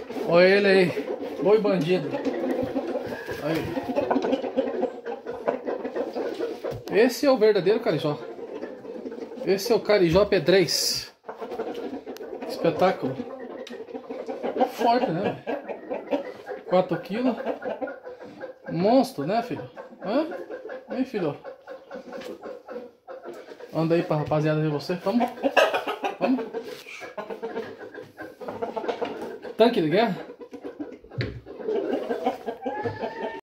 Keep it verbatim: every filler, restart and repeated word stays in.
Olha ele aí. Boi bandido. Aí. Esse é o verdadeiro carijó. Esse é o carijó pedrez. Espetáculo. Forte, né? quatro quilos. Monstro, né, filho? Hã? Hein, filho? Anda aí pra rapaziada ver você. Vamos? Vamos? Tanque de guerra?